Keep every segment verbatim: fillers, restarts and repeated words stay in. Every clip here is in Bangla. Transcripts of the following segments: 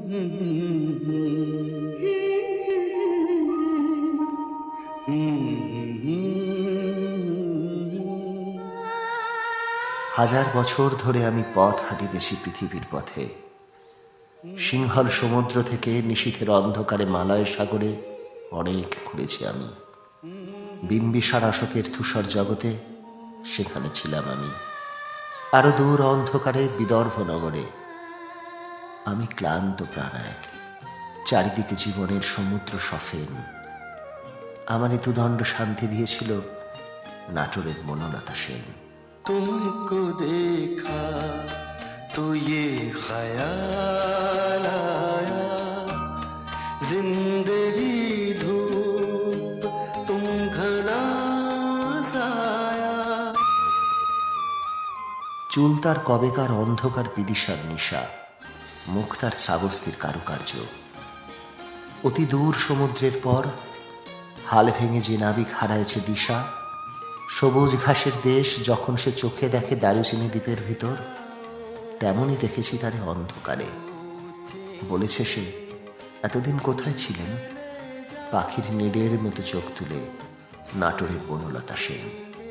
হাজার বছর ধরে আমি পথ হাঁটিতেছি পৃথিবীর পথে। সিংহল সমুদ্র থেকে নিশীথের অন্ধকারে মালয় সাগরে অনেক ঘুরেছি আমি। বিম্বিসার অশোকের ধূসর জগতে সেখানে ছিলাম আমি। আরো দূর অন্ধকারে বিদর্ভ নগরে আমি ক্লান্ত প্রাণায়াক, চারিদিকে জীবনের সমুদ্র সফেন। আমার দুদণ্ড শান্তি দিয়েছিল নাটোরের বনলতা সেন। तुमको देखा तो ये ख्याल आया, जिंदगी धूप तुम घना साया। চুল তার কবেকার অন্ধকার বিদিশার নিশা, মুখ তার শ্রাবস্তির কারুকার্য। অতি দূর সমুদ্রের পর হাল ভেঙে যে নাবিক হারাইছে দিশা, সবুজ ঘাসের দেশ যখন সে চোখে দেখে দারুচিনি দ্বীপের ভিতর, তেমনই দেখেছি তারে অন্ধকারে। বলেছে সে, এতদিন কোথায় ছিলেন? পাখির নেড়ের মতো চোখ তুলে নাটোরের বনলতা সেন।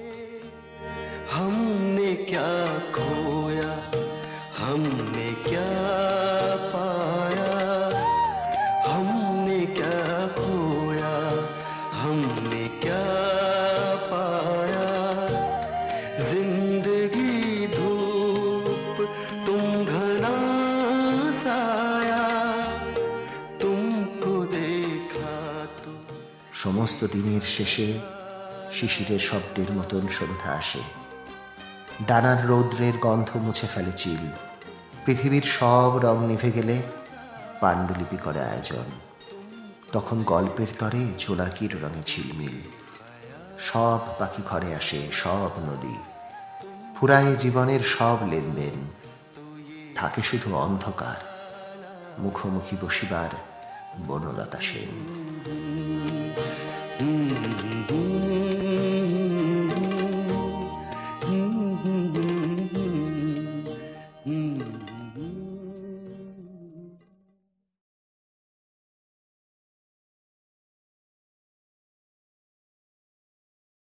हमने क्या खोया, हमने क्या पाया, हमने क्या खोया, हमने क्या पाया। जिंदगी धूप तुम घना साया, तुमको देखा तो। সমস্ত দিনের শেষে শিশিরের শব্দের মতন সন্ধ্যা আসে। ডানার রৌদ্রের গন্ধ মুছে ফেলে চিল। পৃথিবীর সব রং নিভে গেলে পাণ্ডুলিপি করে আয়োজন। তখন গল্পের তরে জোনাকির রঙে ঝিলমিল। সব পাখি ঘরে আসে, সব নদী ফুরায় জীবনের সব লেনদেন। থাকে শুধু অন্ধকার, মুখোমুখি বসিবার বনলতা সেন।